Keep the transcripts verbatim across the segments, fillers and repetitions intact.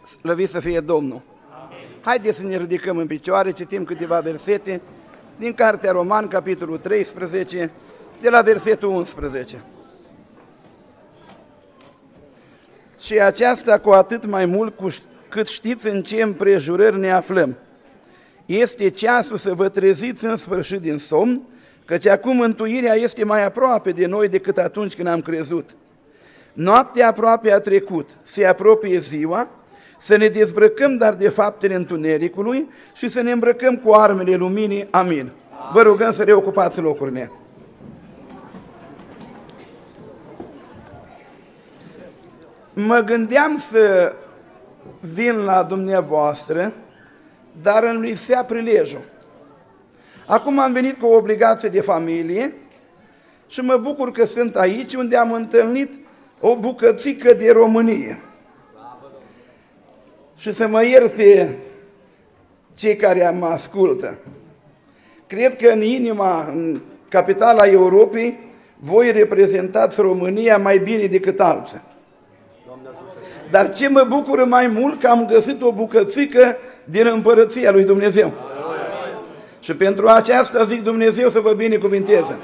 Slăvit să fie Domnul! Amin. Haideți să ne ridicăm în picioare, citim câteva versete din Cartea Roman, capitolul treisprezece, de la versetul unsprezece. Și aceasta cu atât mai mult cu cât știți în ce împrejurări ne aflăm. Este ceasul să vă treziți în sfârșit din somn, căci acum mântuirea este mai aproape de noi decât atunci când am crezut. Noaptea aproape a trecut, se apropie ziua, să ne dezbrăcăm dar de faptele întunericului și să ne îmbrăcăm cu armele luminii. Amin. Amin. Vă rugăm să reocupați locurile. Mă gândeam să vin la dumneavoastră, dar îmi lipsea prilejul. Acum am venit cu o obligație de familie și mă bucur că sunt aici, unde am întâlnit o bucățică de Românie. Și să mă ierte cei care mă ascultă. Cred că în inima, în capitala Europei, voi reprezentați România mai bine decât alții. Dar ce mă bucură mai mult că am găsit o bucățică din Împărăția lui Dumnezeu. Amin. Și pentru aceasta zic Dumnezeu să vă binecuvinteze.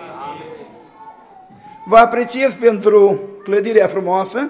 Vă apreciez pentru clădirea frumoasă.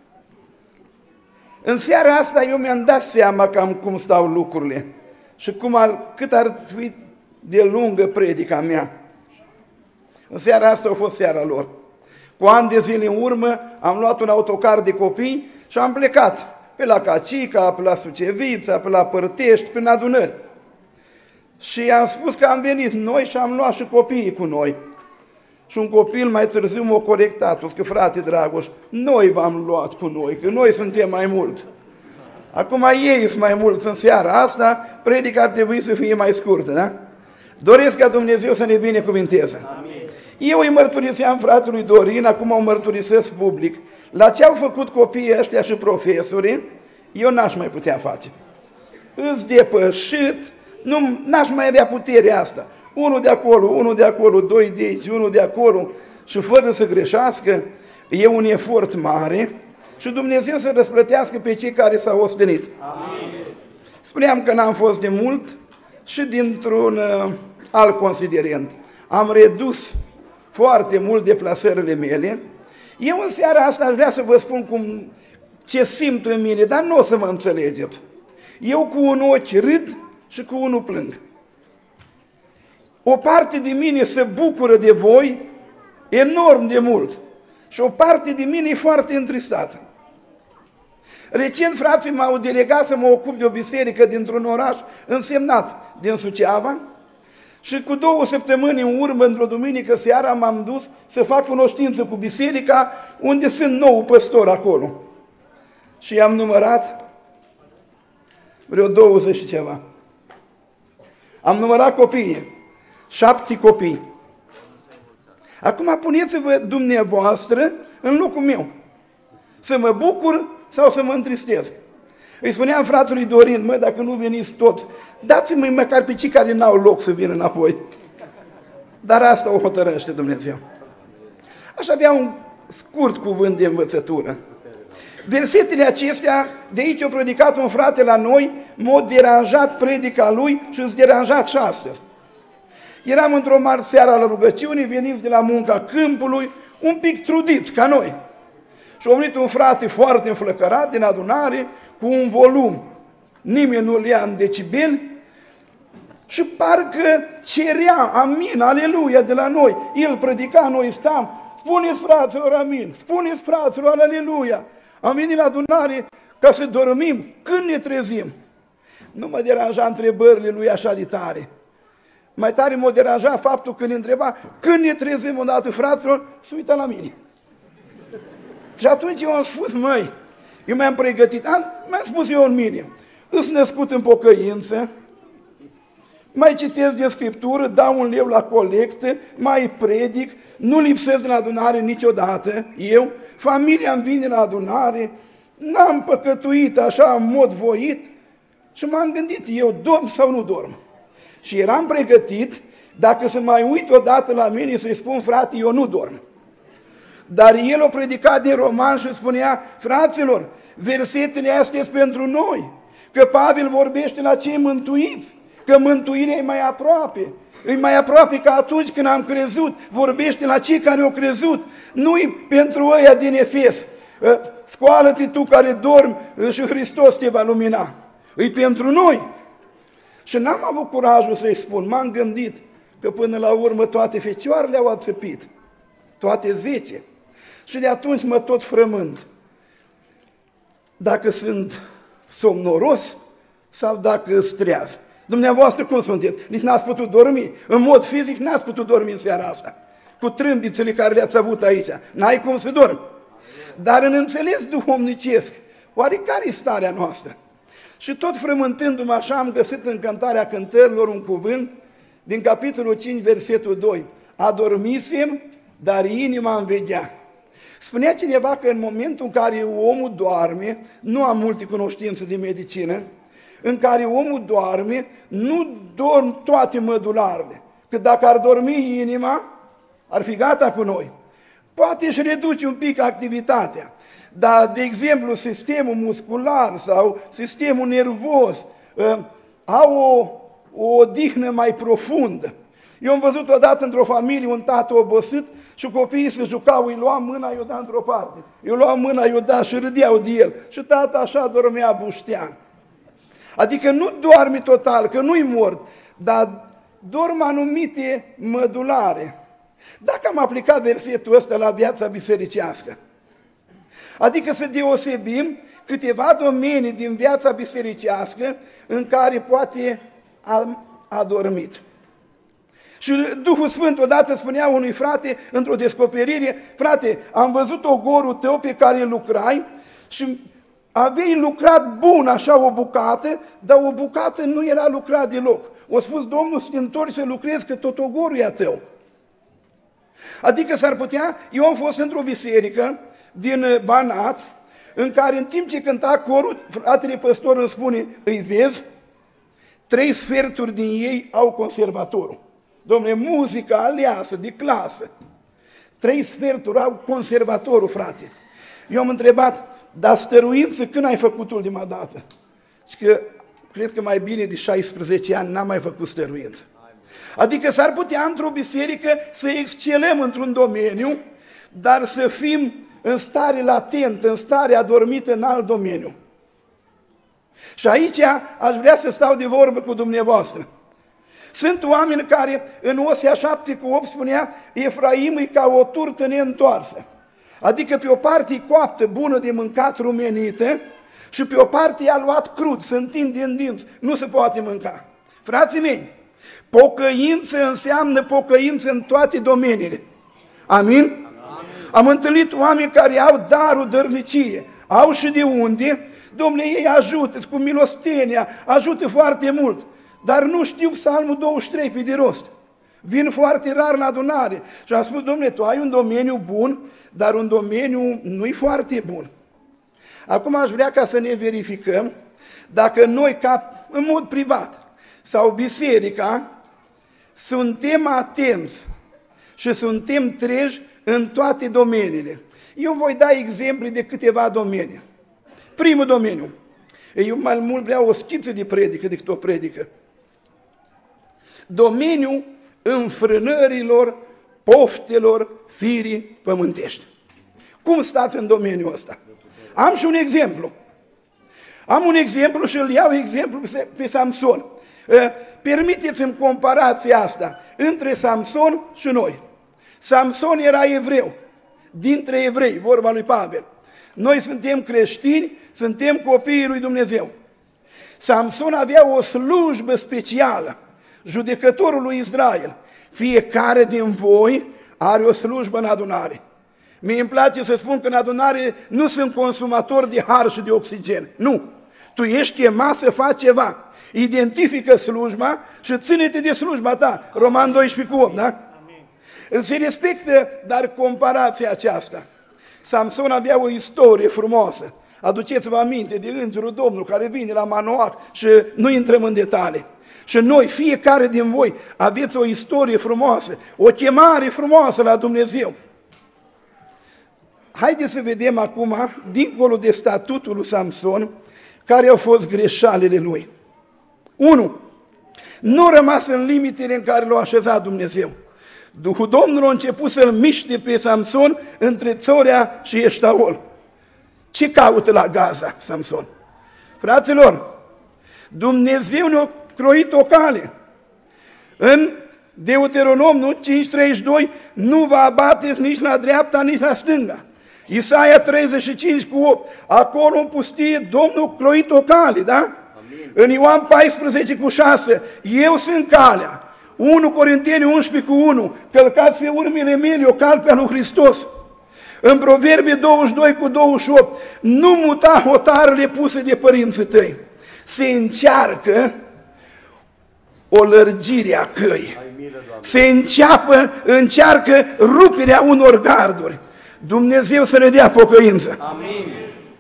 În seara asta eu mi-am dat seama cam cum stau lucrurile și cum ar, cât ar fi de lungă predica mea. În seara asta a fost seara lor. Cu ani de zile în urmă am luat un autocar de copii și am plecat pe la Cacica, pe la Sucevița, pe la Părtești, prin adunări. Și am spus că am venit noi și am luat și copiii cu noi. Și un copil mai târziu m-a corectat, o zis că frate Dragoș, noi v-am luat cu noi, că noi suntem mai mulți. Acum ei sunt mai mulți în seara asta, predica ar trebui să fie mai scurtă, da? Doresc ca Dumnezeu să ne binecuvinteze. Amin. Eu îi mărturiseam fratelui Dorin, acum o mărturisesc public. La ce au făcut copiii ăștia și profesorii, eu n-aș mai putea face. Îți depășit, nu, n-aș mai avea puterea asta. Unul de acolo, unul de acolo, doi de aici, unul de acolo și fără să greșească, e un efort mare și Dumnezeu să răsplătească pe cei care s-au ostenit. Amin. Spuneam că n-am fost de mult și dintr-un uh, alt considerent. Am redus foarte mult deplasările mele. Eu în seara asta aș vrea să vă spun cum, ce simt în mine, dar nu o să mă înțelegeți. Eu cu un ochi râd și cu unul plâng. O parte de mine se bucură de voi enorm de mult și o parte de mine e foarte întristată. Recent frații m-au delegat să mă ocup de o biserică dintr-un oraș însemnat din Suceava și cu două săptămâni în urmă, într-o duminică seara, m-am dus să fac cunoștință cu biserica unde sunt nou păstor acolo. Și am numărat vreo douăzeci și ceva. Am numărat copiii. Șapte copii. Acum puneți-vă dumneavoastră în locul meu. Să mă bucur sau să mă întristez. Îi spuneam fratelui Dorin, mă, dacă nu veniți toți, dați-mi măcar pe cei care n-au loc să vină înapoi. Dar asta o hotărăște Dumnezeu. Aș avea un scurt cuvânt de învățătură. Versetele acestea, de aici a predicat un frate la noi, m-a deranjat predica lui și îți deranjat și astăzi. Eram într-o mare seară la rugăciune, veniți de la munca câmpului, un pic trudiți ca noi. Și a venit un frate foarte înflăcărat din adunare, cu un volum, nimeni nu-l ia în decibeli, și parcă cerea amin, aleluia de la noi. El predica, noi stam, spuneți fraților amin, spuneți fraților aleluia. Am venit la adunare ca să dormim, când ne trezim. Nu mă deranja întrebările lui așa de tare. Mai tare m-a deranjat faptul că ne întreba când ne trezim odată, fraților, să uită la mine. Și atunci eu am spus, măi, eu mi-am pregătit, mi-am spus eu în mine, îs născut în pocăință, mai citesc din Scriptură, dau un leu la colectă, mai predic, nu lipsesc din adunare niciodată, eu, familia îmi vine la adunare, n-am păcătuit așa în mod voit și m-am gândit, eu dorm sau nu dorm? Și eram pregătit, dacă să mai uit odată la mine să-i spun, frate, eu nu dorm. Dar el o predicat din Roman și spunea, fraților, versetele astea sunt pentru noi, că Pavel vorbește la cei mântuiți, că mântuirea e mai aproape, e mai aproape ca atunci când am crezut, vorbește la cei care au crezut, nu-i pentru ăia din Efes, scoală-te tu care dormi și Hristos te va lumina, e pentru noi. Și n-am avut curajul să-i spun, m-am gândit că până la urmă toate fecioarele au ațăpit, toate zece, și de atunci mă tot frământ. Dacă sunt somnoros sau dacă îți treaz. Dumneavoastră cum sunteți? Nici n-ați putut dormi. În mod fizic n-ați putut dormi în seara asta. Cu trâmbițele care le-ați avut aici. N-ai cum să dormi. Dar în înțeles duhovnicesc, oare care e starea noastră? Și tot frământându-mă așa am găsit în Cântarea Cântărilor un cuvânt din capitolul cinci, versetul doi. Adormisem, dar inima îmi veghea. Spunea cineva că în momentul în care omul doarme, nu am multe cunoștințe de medicină, în care omul doarme, nu dorm toate mădularele. Că dacă ar dormi inima, ar fi gata cu noi. Poate își reduce un pic activitatea, dar, de exemplu, sistemul muscular sau sistemul nervos uh, au o, o odihnă mai profundă. Eu am văzut odată într-o familie un tată obosit și copiii se jucau, îi lua mâna, i-o da într-o parte. Eu lua mâna, i-o da și râdeau de el. Și tata așa dormea buștean. Adică nu doarme total, că nu-i mort, dar dorm anumite mădulare. Dacă am aplicat versetul ăsta la viața bisericească, adică să deosebim câteva domenii din viața bisericească în care poate am adormit. Și Duhul Sfânt odată spunea unui frate într-o descoperire, frate, am văzut ogorul tău pe care lucrai și aveai lucrat bun așa o bucată, dar o bucată nu era lucrat deloc. O spus, Domnul, să te întorci să lucrezi, că tot ogorul e a tău. Adică s-ar putea, eu am fost într-o biserică din Banat, în care în timp ce cânta corul, fratele păstor îmi spune, îi vezi, trei sferturi din ei au conservatorul. Dom'le, muzica aleasă, de clasă. Trei sferturi au conservatorul, frate. Eu am întrebat, dar stăruință când ai făcut ultima dată? Și că, cred că mai bine de șaisprezece ani n-am mai făcut stăruință. Adică s-ar putea într-o biserică să excelăm într-un domeniu, dar să fim în stare latentă, în stare adormită în alt domeniu. Și aici aș vrea să stau de vorbă cu dumneavoastră. Sunt oameni care în Osea șapte cu opt spunea, Efraim e ca o turtă neîntoarsă. Adică pe o parte e coaptă, bună de mâncat, rumenită, și pe o parte i-a luat crud, se întinde în dinți, nu se poate mânca. Frații mei, pocăință înseamnă pocăință în toate domeniile. Amin? Amin. Am întâlnit oameni care au darul dărnicie, au și de unde, domnule, ei ajută cu milostenia, ajută foarte mult, dar nu știu Psalmul douăzeci și trei pe de rost. Vin foarte rar la adunare și am spus, domnule, tu ai un domeniu bun, dar un domeniu nu-i foarte bun. Acum aș vrea ca să ne verificăm dacă noi, ca în mod privat, sau biserica, suntem atenți și suntem treji în toate domeniile. Eu voi da exemple de câteva domenii. Primul domeniu. Eu mai mult vreau o schiță de predică decât o predică. Domeniul înfrânărilor poftelor firii pământești. Cum stați în domeniul ăsta? Am și un exemplu. Am un exemplu și îl iau exemplu pe Samson. Permiteți-mi comparația asta între Samson și noi. Samson era evreu, dintre evrei, vorba lui Pavel. Noi suntem creștini, suntem copiii lui Dumnezeu. Samson avea o slujbă specială, judecătorul lui Israel. Fiecare din voi are o slujbă în adunare. Mie îmi place să spun că în adunare nu sunt consumatori de har și de oxigen. Nu. Tu ești chemat să faci ceva. Identifică slujba și ține-te de slujba ta. Roman doisprezece cu opt, da? Amin. Se respectă, dar comparația aceasta. Samson avea o istorie frumoasă. Aduceți-vă aminte de Îngerul Domnului care vine la Manoah și nu intrăm în detalii. Și noi, fiecare din voi, aveți o istorie frumoasă, o chemare frumoasă la Dumnezeu. Haideți să vedem acum, dincolo de statutul lui Samson, care au fost greșalele lui. unu. Nu a rămas în limitele în care l-a așezat Dumnezeu. Duhul Domnului a început să-l miște pe Samson între Țorea și Eștaol. Ce caută la Gaza, Samson? Fraților, Dumnezeu ne-a croit o cale. În Deuteronom, nu? cinci treizeci și doi, nu vă abateți nici la dreapta, nici la stânga. Isaia treizeci și cinci cu opt, acolo în pustie Domnul croit o cale, da? Amin. În Ioan paisprezece cu șase, eu sunt calea. unu Corinteni unsprezece cu unu, călcați pe urmele mele o cal pe lui Hristos. În Proverbe douăzeci și doi cu douăzeci și opt, nu muta hotarele puse de părinții tăi. Se încearcă o lărgire a căii. Se înceapă, încearcă ruperea unor garduri. Dumnezeu să ne dea pocăință. Amin.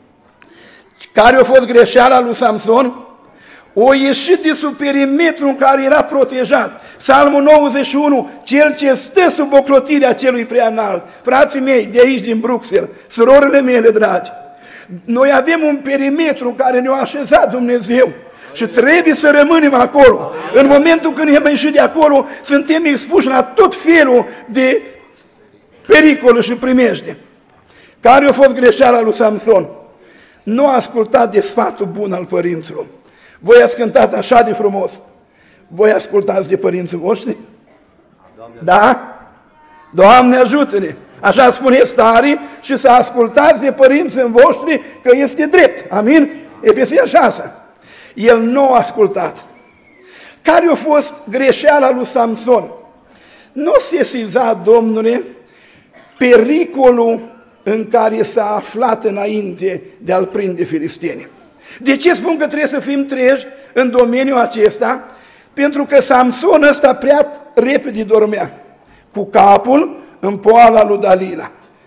Care a fost greșeala lui Samson? O ieșit de sub perimetrul în care era protejat. Psalmul nouăzeci și unu, cel ce stă sub ocrotirea celui prea înalt. Frații mei, de aici din Bruxelles, surorile mele dragi, noi avem un perimetru în care ne-a așezat Dumnezeu și trebuie să rămânem acolo. În momentul când am ieșit de acolo, suntem expuși la tot felul de pericole și primejde. Care a fost greșeala lui Samson? Nu a ascultat de sfatul bun al părinților. Voi ați cântat așa de frumos. Voi ascultați de părinții voștri? Doamne, da? Doamne ajută-ne! Așa spune stare și să ascultați de părinții voștri că este drept. Amin? Efeseni șase. El nu a ascultat. Care a fost greșeala lui Samson? Nu se sesiza, Domnule, pericolul în care s-a aflat înainte de a-l prinde filistenii. De ce spun că trebuie să fim treji în domeniul acesta? Pentru că Samson ăsta prea repede dormea, cu capul în poala lui Dalila.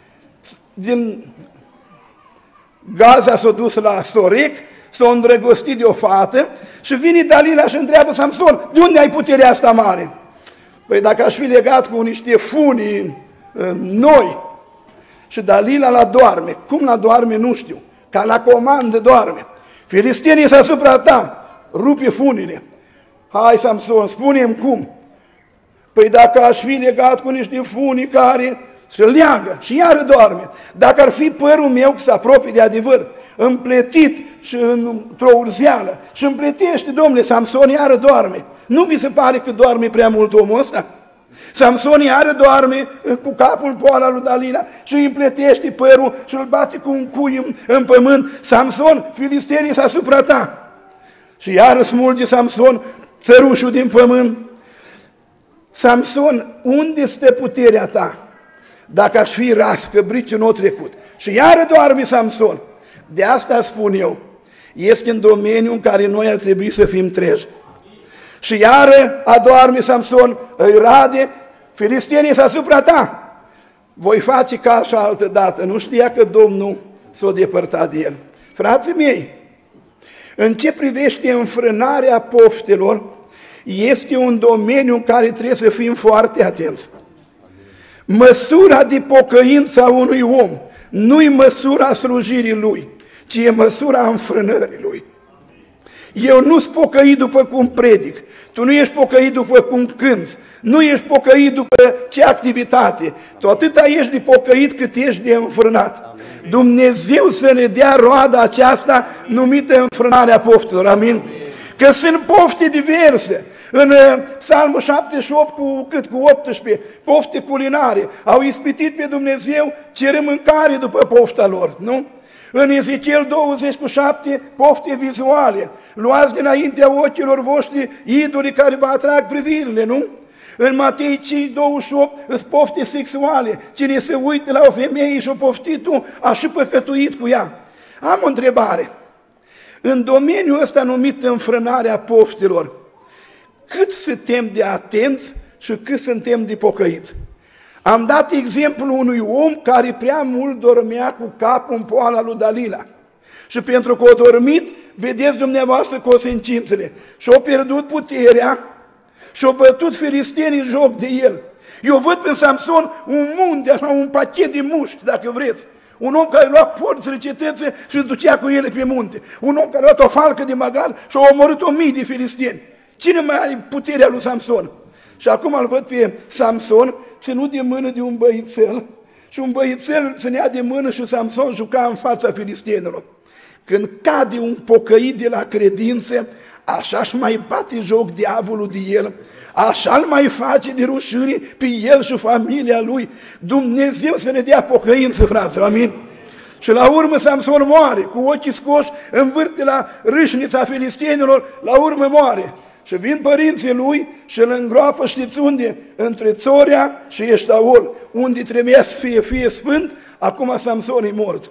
Din Gaza s-a dus la Sorec, s-a îndrăgostit de o fată și vine Dalila și întreabă Samson, de unde ai puterea asta mare? Păi dacă aș fi legat cu niște funii noi, și Dalila la doarme. Cum la doarme nu știu, ca la comandă doarme. Filistenii s-a asupra ta, rupe funile. Hai, Samson, spune-mi cum. Păi dacă aș fi legat cu niște funii care se leagă și iară doarme, dacă ar fi părul meu că se apropie de adevăr, împletit și într-o urzeală și împletește, domnule, Samson iară doarme. Nu vi se pare că doarme prea mult omul ăsta? Samson iară doarme cu capul în poala lui Dalila și îi împletește părul și îl bate cu un cui în, în pământ. Samson, filistenii s-a asupra ta. Și iară smulge Samson țărușul din pământ. Samson, unde stă puterea ta? Dacă aș fi ras, că brici n-o trecut. Și iară doarme Samson. De asta spun eu, este în domeniul în care noi ar trebui să fim treji. Și iară adorme Samson, îi rade, filistenii s-a asupra ta. Voi face ca așa altă dată. Nu știa că Domnul s-a depărtat de el. Frații mei, în ce privește înfrânarea poftelor, este un domeniu în care trebuie să fim foarte atenți. Măsura de pocăință a unui om nu-i măsura slujirii lui, ci e măsura înfrânării lui. Eu nu-s pocăit după cum predic, tu nu ești pocăit după cum cânți, nu ești pocăit după ce activitate, tu atâta ești de pocăit cât ești de înfrânat. Amin. Dumnezeu să ne dea roada aceasta numită înfrânarea poftelor, amin? Amin. Că sunt pofte diverse. În Psalmul șaptezeci și opt cu cât? Cu optsprezece, pofte culinare. Au ispitit pe Dumnezeu, cere mâncare după pofta lor, nu? În Ezechiel douăzeci cu șapte, pofte vizuale. Luați dinaintea ochilor voștri idolii care vă atrag privirile, nu? În Matei cinci douăzeci și opt, îs pofte sexuale. Cine se uită la o femeie și o poftit-o, a și păcătuit cu ea. Am o întrebare. În domeniul ăsta numit înfrânarea poftelor, cât suntem de atenți și cât suntem de pocăiți? Am dat exemplu unui om care prea mult dormea cu capul în poala lui Dalila. Și pentru că a dormit, vedeți dumneavoastră consecințele. Și-a pierdut puterea și-a bătut filistenii joc de el. Eu văd pe Samson un munte, așa, un pachet de mușchi, dacă vreți. Un om care a luat porțile cetății și îți ducea cu ele pe munte. Un om care a luat o falcă de măgar și a omorât o mii de filisteni. Cine mai are puterea lui Samson? Și acum îl văd pe Samson ținut de mână de un băițel și un băițel ținea de mână și Samson juca în fața filistenilor. Când cade un pocăit de la credință, așa-și mai bate joc diavolul de el, așa-l mai face de rușine pe el și familia lui. Dumnezeu să ne dea pocăință, fraților, amin? Și la urmă Samson moare, cu ochii scoși, învârte la râșnița filistenilor, la urmă moare. Și vin părinții lui și îl îngroapă, știți unde? Între Țorea și Eștaol, unde trebuia să fie, fie sfânt, acum Samson e mort.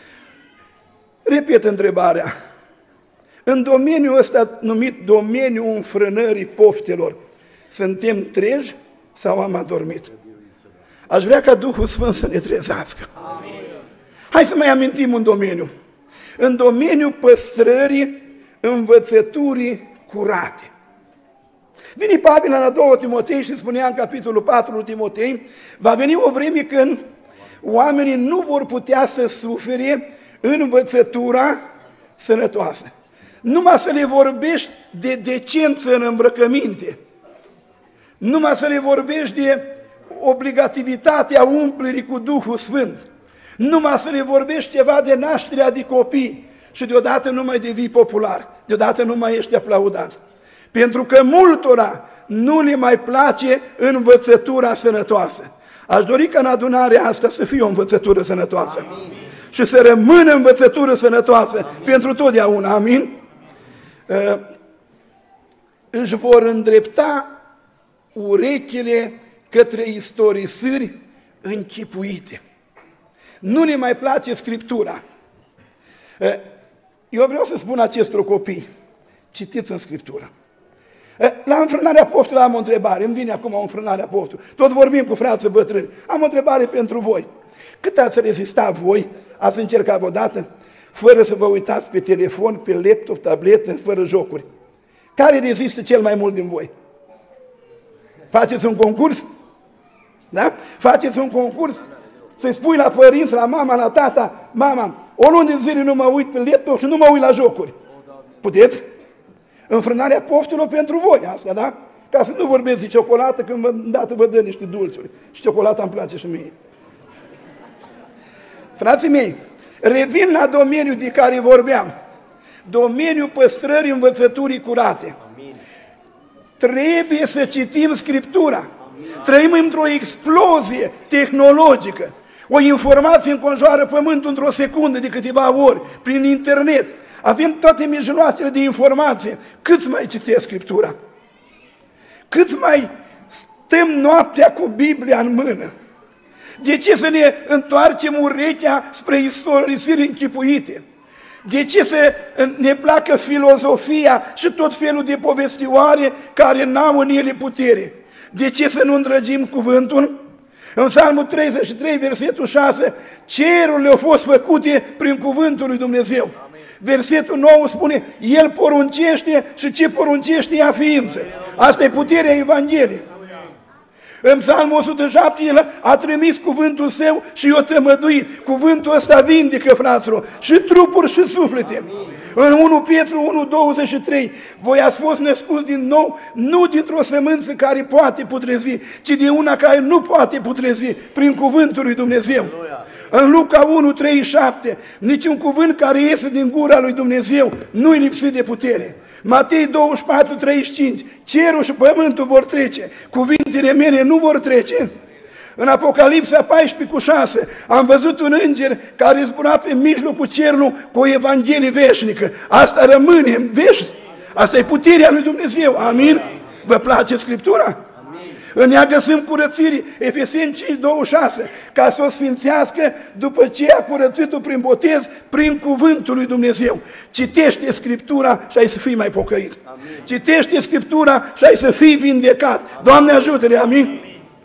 Repet întrebarea. În domeniul ăsta numit domeniul înfrânării poftelor, suntem treji sau am adormit? Aș vrea ca Duhul Sfânt să ne trezească. Amin. Hai să mai amintim un domeniu. În domeniul păstrării învățăturii curate. Vine Pavel la doi Timotei și spunea în capitolul patru lui Timotei, va veni o vreme când oamenii nu vor putea să sufere învățătura sănătoasă. Numai să le vorbești de decență în îmbrăcăminte, numai să le vorbești de obligativitatea umplerii cu Duhul Sfânt, numai să le vorbești ceva de nașterea de copii și deodată nu mai devii popular, deodată nu mai ești aplaudat. Pentru că multora nu le mai place învățătura sănătoasă. Aș dori ca în adunarea asta să fie o învățătură sănătoasă. Amin. Și să rămână învățătură sănătoasă. Amin. Pentru totdeauna. Amin? Uh, își vor îndrepta urechile către istorisiri închipuite. Nu ne mai place Scriptura. Uh, eu vreau să spun acestor copii, citiți în Scriptură. La înfrânarea poftelor am o întrebare, îmi vine acum o înfrânare a poftelor. Tot vorbim cu frații bătrâni. Am o întrebare pentru voi. Cât ați rezistat voi? Ați încercat odată? Fără să vă uitați pe telefon, pe laptop, tabletă, fără jocuri. Care rezistă cel mai mult din voi? Faceți un concurs? Da? Faceți un concurs? Să-i spui la părinți, la mama, la tata, mama, o lună de zile nu mă uit pe laptop și nu mă uit la jocuri. Puteți? Înfrânarea poftelor pentru voi, asta, da? Ca să nu vorbesc de ciocolată, când vă, îndată vă dă niște dulciuri. Și ciocolata îmi place și mie. Frații mei, revin la domeniul de care vorbeam. Domeniul păstrării învățăturii curate. Amin. Trebuie să citim Scriptura. Amin. Trăim într-o explozie tehnologică. O informație înconjoară pământul într-o secundă de câteva ori, prin internet. Avem toate mijloacele de informație. Câți mai citesc Scriptura? Câți mai stăm noaptea cu Biblia în mână? De ce să ne întoarcem urechea spre istorisiri închipuite? De ce să ne placă filozofia și tot felul de povestioare care n-au în ele putere? De ce să nu îndrăgim cuvântul? În Psalmul treizeci și trei, versetul șase, cerurile au fost făcute prin cuvântul lui Dumnezeu. Versetul nou spune, El poruncește și ce poruncește ea ființă. Asta e puterea Evangheliei. În Psalmul o sută șapte, El a trimis cuvântul Său și i-a tămăduit. Cuvântul ăsta vindecă, fraților, și trupuri și suflete. În unu Petru unu, douăzeci și trei, voi ați fost născuți din nou, nu dintr-o sămânță care poate putrezi, ci de una care nu poate putrezi, prin cuvântul lui Dumnezeu. În Luca unu, treizeci și șapte, niciun cuvânt care iese din gura lui Dumnezeu nu-i lipsit de putere. Matei douăzeci și patru, treizeci și cinci, cerul și pământul vor trece, cuvintele mele nu vor trece. În Apocalipsa paisprezece cu șase, am văzut un înger care zbura pe mijlocul cerului cu o Evanghelie veșnică. Asta rămâne în veșnic. Asta e puterea lui Dumnezeu. Amin? Vă place Scriptura? În ea găsim curățiri, Efeseni cinci, douăzeci și șase, ca să o sfințească după ce a curățit-o prin botez, prin cuvântul lui Dumnezeu. Citește Scriptura și ai să fii mai pocăit. Amin. Citește Scriptura și ai să fii vindecat. Doamne ajută-ne, amin?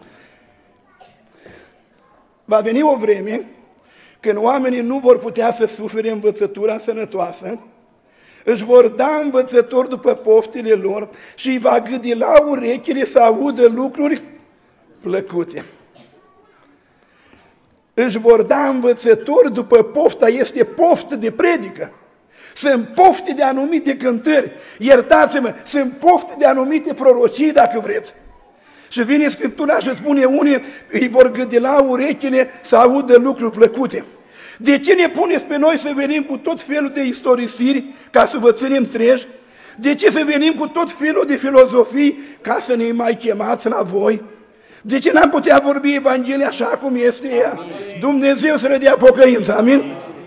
Va veni o vreme când oamenii nu vor putea să sufere învățătura sănătoasă, își vor da învățători după poftele lor și îi va gâdi la urechile să audă lucruri plăcute. își vor da învățători după pofta, este poftă de predică. Sunt pofte de anumite cântări, iertați-mă, sunt pofte de anumite prorocii, dacă vreți. Și vine Scriptura și spune, unii îi vor gâdila urechile să audă lucruri plăcute. De ce ne puneți pe noi să venim cu tot felul de istorisiri ca să vă ținem treji? De ce să venim cu tot felul de filozofii ca să ne mai chemați la voi? De ce n-am putea vorbi Evanghelia așa cum este ea? Dumnezeu să ne dea pocăință, amin?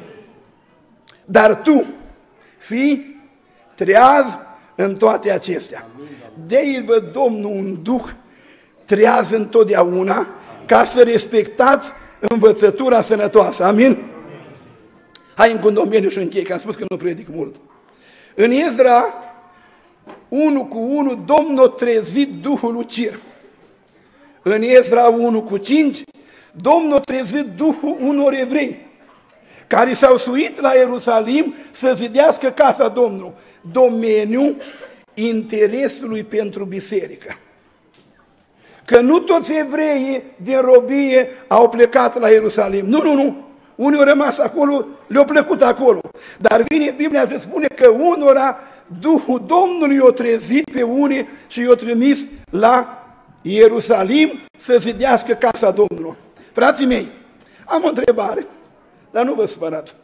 Dar tu fii treaz în toate acestea. De-aia vă Domnul un duh treaz întotdeauna ca să respectați învățătura sănătoasă, amin? Hai în condomeniu și închei, că am spus că nu predic mult. În Ezra unu cu unu, Domnul a trezit Duhul Ucir. În Ezra unu cu cinci, Domnul a trezit Duhul unor evrei care s-au suit la Ierusalim să zidească casa Domnului, domeniul interesului pentru biserică. Că nu toți evreii din robie au plecat la Ierusalim. Nu, nu, nu. Unii au rămas acolo, le-au plăcut acolo. Dar vine Biblia și spune că unora Duhul Domnului i-a trezit pe unii și i-a trimis la Ierusalim să zidească casa Domnului. Frații mei, am o întrebare, dar nu vă supărați.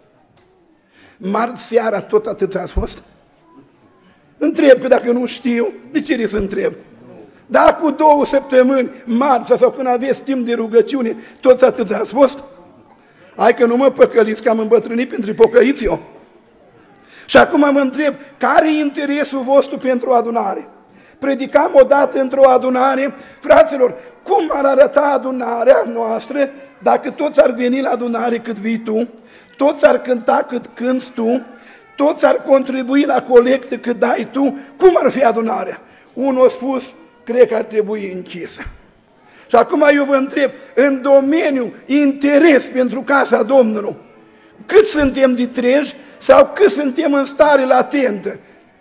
Marți seara tot atât ați fost? Întreb, că dacă nu știu, de ce să întreb? Dar cu două săptămâni, marțea sau când aveți timp de rugăciune, toți atât ați fost? Hai că nu mă păcăliți că am îmbătrânit pentru pocăiți eu. Și acum mă întreb, care e interesul vostru pentru adunare? Predicam odată într-o adunare, fraților, cum ar arăta adunarea noastră dacă toți ar veni la adunare cât vii tu, toți ar cânta cât cânți tu, toți ar contribui la colectă cât dai tu, cum ar fi adunarea? Unul a spus, cred că ar trebui închisă. Și acum eu vă întreb, în domeniul interes pentru casa Domnului, cât suntem de treji sau cât suntem în stare latentă?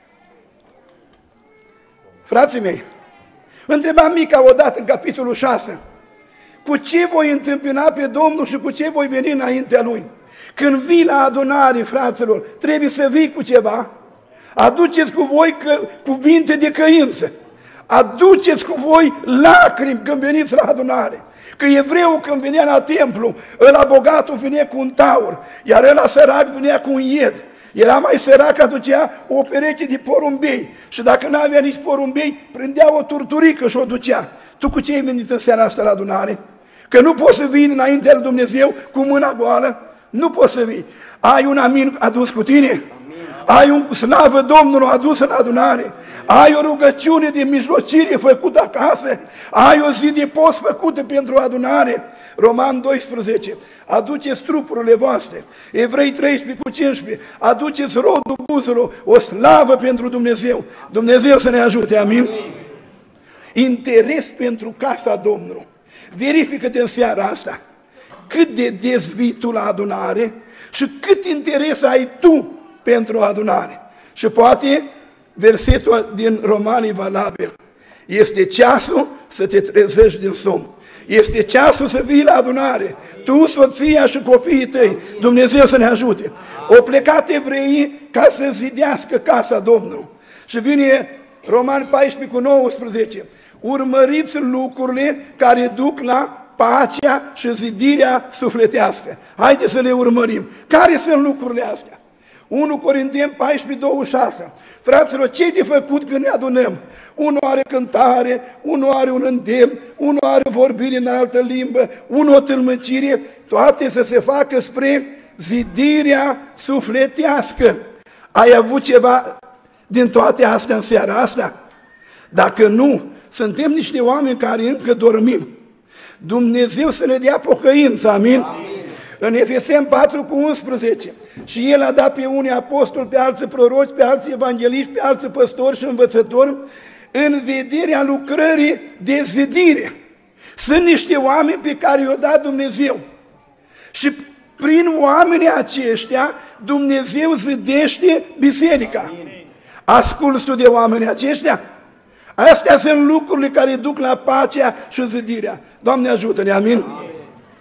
Frații mei, întreba Mica odată în capitolul șase, cu ce voi întâmpina pe Domnul și cu ce voi veni înaintea Lui? Când vii la adunare, fraților, trebuie să vii cu ceva. Aduceți cu voi că, cuvinte de căință. Aduceți cu voi lacrimi când veniți la adunare. Că evreul când venea la templu, ăla bogatul venea cu un taur, iar ăla sărac venea cu un ied. Era mai sărac, aducea o pereche de porumbei și dacă nu avea nici porumbei, prindea o turturică și o ducea. Tu cu ce ai venit în seara asta la adunare? Că nu poți să vii înaintea lui Dumnezeu cu mâna goală? Nu poți să vii. Ai un amin adus cu tine? Amin. Ai un slavă Domnului adus în adunare? Ai o rugăciune de mijlocire făcută acasă? Ai o zi de post făcută pentru adunare? Roman doisprezece. Aduceți trupurile voastre. Evrei treisprezece cu cincisprezece. Aduceți rodul buzelor. O slavă pentru Dumnezeu. Dumnezeu să ne ajute. Amin? Amin. Interes pentru casa Domnului. Verifică-te în seara asta cât de des vii tu la adunare și cât interes ai tu pentru adunare. Și poate versetul din Romani e valabil. Este ceasul să te trezești din somn. Este ceasul să vii la adunare. Tu, soția și copiii tăi. Dumnezeu să ne ajute. Au plecat evreii ca să zidească casa Domnului. Și vine Romani paisprezece cu nouăsprezece. Urmăriți lucrurile care duc la pacea și zidirea sufletească. Haideți să le urmărim. Care sunt lucrurile astea? unu Corinteni paisprezece douăzeci și șase. Fraților, ce-i de făcut când ne adunăm? Unul are cântare, unul are un îndemn, unul are vorbire în altă limbă, unul o tâlmăcire, toate să se facă spre zidirea sufletească. Ai avut ceva din toate astea în seara asta? Dacă nu, suntem niște oameni care încă dormim. Dumnezeu să ne dea pocăință, amin? Amin. În Efeseni patru cu unsprezece. Și El a dat pe unii apostoli, pe alții proroci, pe alții evangeliști, pe alții păstori și învățători, în vederea lucrării de zidire. Sunt niște oameni pe care i-a dat Dumnezeu. Și prin oamenii aceștia, Dumnezeu zidește biserica. Asculți tu de oamenii aceștia? Astea sunt lucrurile care duc la pacea și zidirea. Doamne ajută-ne, amin?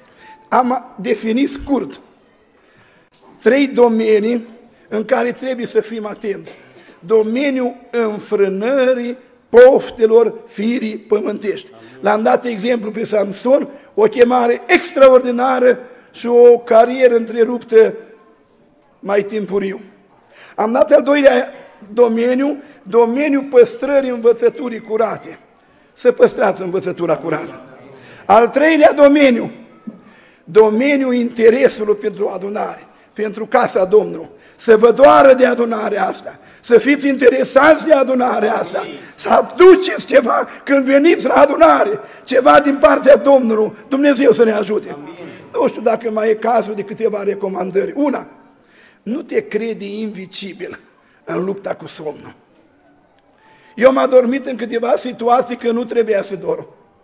am definit scurt trei domenii în care trebuie să fim atenți. Domeniul înfrânării poftelor firii pământești. L-am dat exemplu pe Samson, o chemare extraordinară și o carieră întreruptă mai timpuriu. Am dat al doilea domeniu, domeniul păstrării învățăturii curate. Să păstrați învățătura curată. Al treilea domeniu, domeniul interesului pentru adunare, pentru casa Domnului. Să vă doară de adunarea asta, să fiți interesați de adunarea asta, să aduceți ceva când veniți la adunare, ceva din partea Domnului. Dumnezeu să ne ajute. Amin. Nu știu dacă mai e cazul de câteva recomandări. Una, nu te crede invicibil în lupta cu somnul. Eu m-am dormit în câteva situații că nu trebuia să dorm.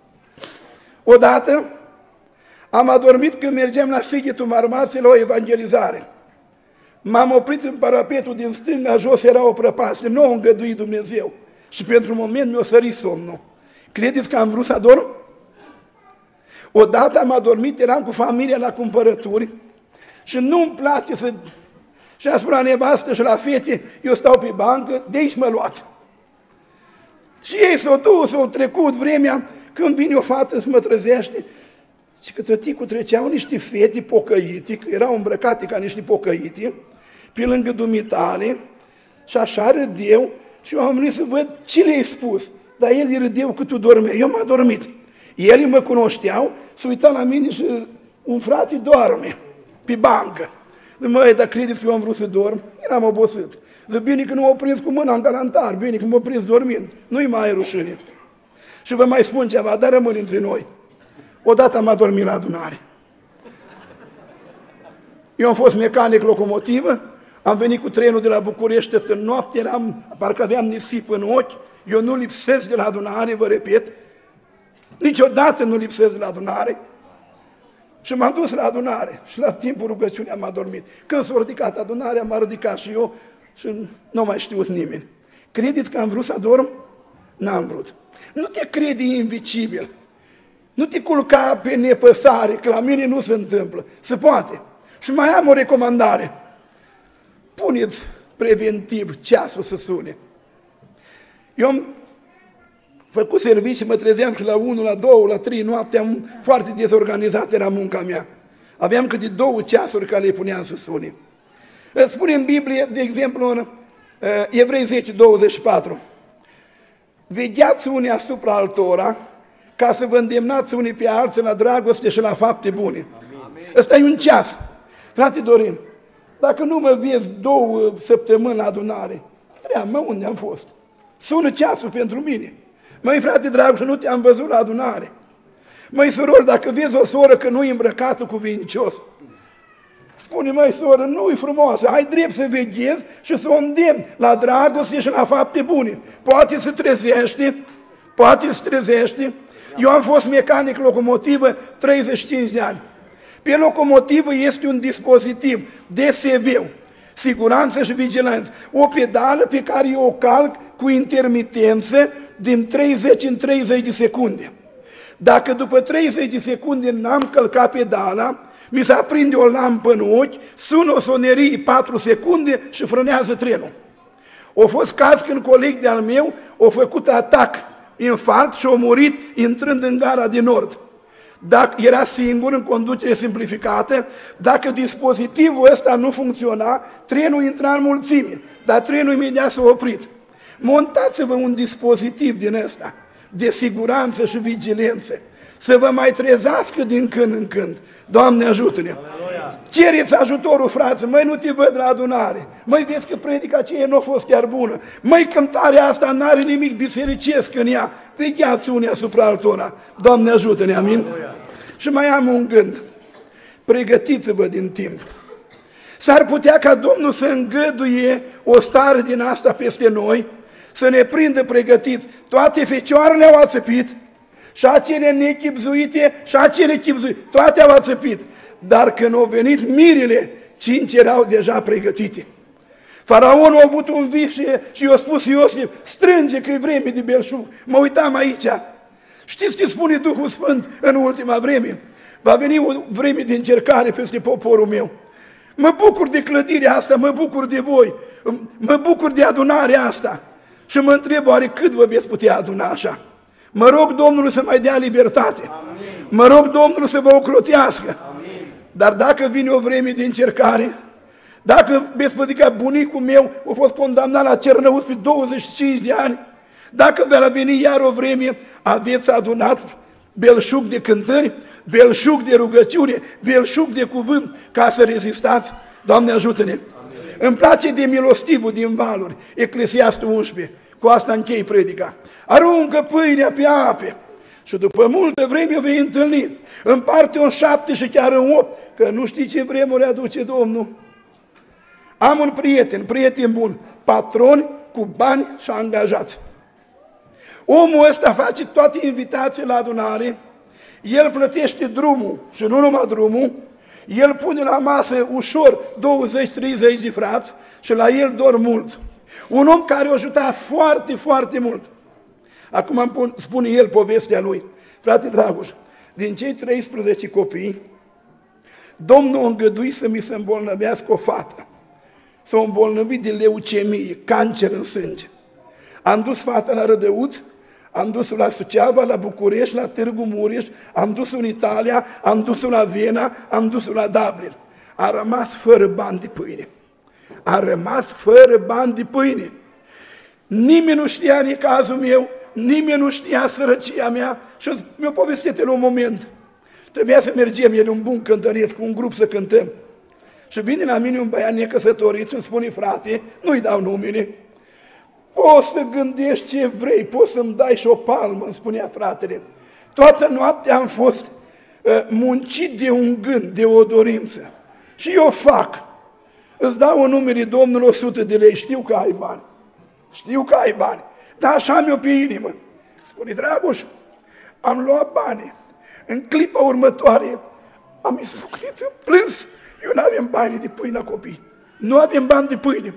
Odată am adormit când mergeam la Sighetul Marmației la o evangelizare. M-am oprit în parapetul din stânga, jos era o prăpastie, nu o îngăduit Dumnezeu. Și pentru un moment mi-a sărit somnul. Credeți că am vrut să adorm? Odată am adormit, eram cu familia la cumpărături și nu-mi place să... Și am spus la nevastă și la fete, eu stau pe bancă, de aici mă luați. Și ei s-au dus, s-au trecut vremea, când vine o fată să mă trezește, și că tăticul treceau niște fete pocăite, că erau îmbrăcate ca niște pocăite, pe lângă dumitale, și așa râdeau, și eu am venit să văd ce le-ai spus. Dar el râdeau că tu dormeai, eu m-am dormit. Ei mă cunoșteau, se uitau la mine și un frate doarme pe bancă. Zic, măi, dar credeți că eu am vrut să dorm? Eram obosit. Zic, bine că nu m-au prins cu mâna în galantar, bine că m-au prins dormind. Nu-i mai rușine. Și vă mai spun ceva, dar rămân între noi. Odată am adormit la adunare. Eu am fost mecanic locomotivă, am venit cu trenul de la București, în noapte eram, parcă aveam nisip în ochi, eu nu lipsesc de la adunare, vă repet, niciodată nu lipsesc de la adunare. Și m-am dus la adunare și la timpul rugăciunii am adormit. Când s-a ridicat adunarea, m-a ridicat și eu și nu mai știut nimeni. Credeți că am vrut să adorm? N-am vrut. Nu te crede invicibil. Nu te culca pe nepăsare, că la mine nu se întâmplă. Se poate. Și mai am o recomandare. Puneți preventiv ceasul să sune. Eu am făcut servicii, mă trezeam și la unu, la două, la trei noaptea, foarte dezorganizat era munca mea. Aveam câte două ceasuri care le puneam să sune. Spune în Biblie, de exemplu, în Evrei zece, douăzeci și patru, vegheați unii asupra altora, ca să vă îndemnați unii pe alții la dragoste și la fapte bune. Ăsta e un ceas. Frate Dorin, dacă nu mă vezi două săptămâni la adunare, treabă, mă, unde am fost? Sună ceasul pentru mine. Măi, frate drag, și nu te-am văzut la adunare. Măi, soror, dacă vezi o soră că nu e îmbrăcată cuvincios, spune, măi, soră, nu-i frumoasă, ai drept să veghezi și să o îndemni la dragoste și la fapte bune. Poate să trezește, poate să trezește. Eu am fost mecanic locomotivă treizeci și cinci de ani. Pe locomotivă este un dispozitiv D S V, siguranță și vigilență, o pedală pe care eu o calc cu intermitență din treizeci în treizeci de secunde. Dacă după treizeci de secunde n-am călcat pedala, mi se aprinde o lampă în ochi, sună o sonerie patru secunde și frânează trenul. O fost caz când coleg de-al meu a făcut atac, infarct și a murit intrând în gara de nord. Dacă era singur în conducere simplificată, dacă dispozitivul ăsta nu funcționa, trenul intra în mulțime, dar trenul imediat s-a oprit. Montați-vă un dispozitiv din ăsta de siguranță și vigilență, să vă mai trezească din când în când. Doamne ajută-ne! Cereți ajutorul, frați, măi, nu te văd la adunare, măi, vezi că predica aceea nu a fost chiar bună, măi, cântarea asta n-are nimic bisericesc în ea, vegheați unii asupra altora. Doamne ajută-ne, amin? Și mai am un gând, pregătiți-vă din timp. S-ar putea ca Domnul să îngăduie o stare din asta peste noi, să ne prindă pregătiți. Toate fecioarele au ațăpit, și acele nechipzuite, și acele chipzuite, toate au ațăpit. Dar când au venit mirile, cinci erau deja pregătite. Faraonul a avut un vis și, și i-a spus Iosif, strânge că e vreme de belșug. Mă uitam aici. Știți ce spune Duhul Sfânt în ultima vreme? Va veni o vreme de încercare peste poporul meu. Mă bucur de clădirea asta, mă bucur de voi, mă bucur de adunarea asta. Și mă întreb, oare cât vă veți putea aduna așa? Mă rog Domnul să mai dea libertate. Amin. Mă rog Domnul să vă ocrotească. Amin. Dar dacă vine o vreme de încercare, dacă veți spune că bunicul meu a fost condamnat la Cernăuți pe douăzeci și cinci de ani, dacă va veni iar o vreme, aveți adunat belșug de cântări, belșug de rugăciune, belșug de cuvânt, ca să rezistați. Doamne, ajută-ne! Îmi place de milostivul din valuri, Eclesiastul unsprezece, cu asta închei predica. Aruncă pâinea pe ape și după multă vreme o vei întâlni. Împarte-o în șapte și chiar în opt, că nu știi ce vremuri aduce Domnul. Am un prieten, prieten bun, patron cu bani și angajați. Omul ăsta face toate invitații la adunare, el plătește drumul și nu numai drumul, el pune la masă ușor douăzeci treizeci de frați și la el dor mulți. Un om care o ajuta foarte, foarte mult. Acum îmi spune el povestea lui. Frate Dragoș, din cei treisprezece copii, Domnul a îngăduit să mi se îmbolnăvească o fată. S-a îmbolnăvit de leucemie, cancer în sânge. Am dus fata la Rădăuți, am dus-o la Suceava, la București, la Târgu Mureș, am dus-o în Italia, am dus-o la Viena, am dus-o la Dublin. A rămas fără bani de pâine. A rămas fără bani de pâine. Nimeni nu știa nici cazul meu, nimeni nu știa sărăcia mea și mi-a povestit la un moment. Trebuia să mergem, el un bun cântăresc, cu un grup să cântăm. Și vine la mine un băiat necăsătorit și îmi spune, frate, nu-i dau numele, poți să gândești ce vrei, poți să-mi dai și o palmă, îmi spunea fratele. Toată noaptea am fost uh, muncit de un gând, de o dorință. Și eu fac. Îți dau un numere, Domnul, o sută de lei, știu că ai bani. Știu că ai bani, dar așa mi-o pe inimă. Spune, Dragoș, am luat bani. În clipa următoare am izbucnit în plâns. Eu nu avem bani de pâine la copii. Nu avem bani de pâine.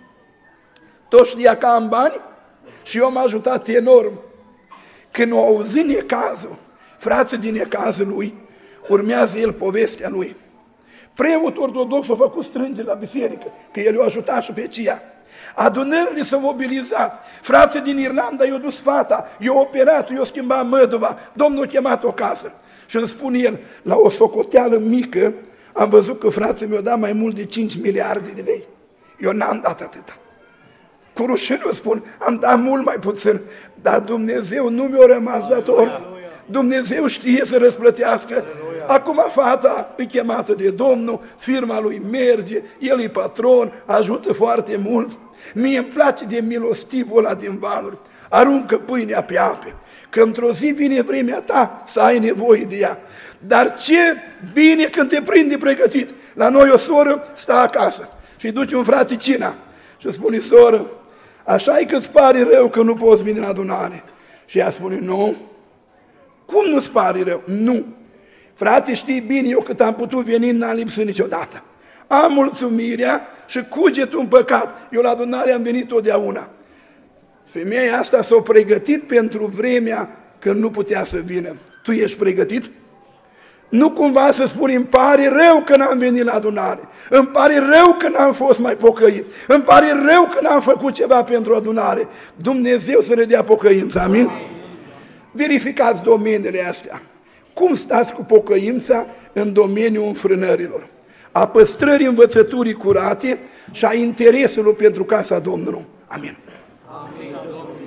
Toți știa că am bani și eu m-am ajutat enorm. Când o auzit necazul, frații din necazul lui, urmează el povestea lui. Preotul ortodox a făcut strângere la biserică, că el i-a ajutat și pe aceea. Adunările s-au mobilizat, frații din Irlanda i-au dus fata, i-au operat, i-au schimbat măduva, Domnul a chemat o casă. Și îmi spune el, la o socoteală mică, am văzut că frații mi-au dat mai mult de cinci miliarde de lei. Eu n-am dat atâta. Cu rușine îmi spun, am dat mult mai puțin, dar Dumnezeu nu mi-a rămas dator. Dumnezeu știe să răsplătească. Acum fata e chemată de Domnul, firma lui merge, el e patron, ajută foarte mult. Mie îmi place de milostivul ăla din valuri. Aruncă pâinea pe ape, că într-o zi vine vremea ta să ai nevoie de ea. Dar ce bine când te prinde pregătit. La noi o soră stă acasă și duce un frate cina și spune, soră, așa e că îți pare rău că nu poți veni la adunare. Și ea spune, nu. Cum nu-ți pare rău? Nu. Frate, știi bine, eu cât am putut veni, n-am lipsit niciodată. Am mulțumirea și cugetul în păcat. Eu la adunare am venit totdeauna. Femeia asta s-a pregătit pentru vremea când nu putea să vină. Tu ești pregătit? Nu cumva să spui, îmi pare rău că n-am venit la adunare, îmi pare rău că n-am fost mai pocăit, îmi pare rău că n-am făcut ceva pentru adunare. Dumnezeu să ne dea pocăință, amin? Verificați domeniile astea. Cum stați cu pocăința în domeniul înfrânărilor, a păstrării învățăturii curate și a interesului pentru casa Domnului. Amin. Amin.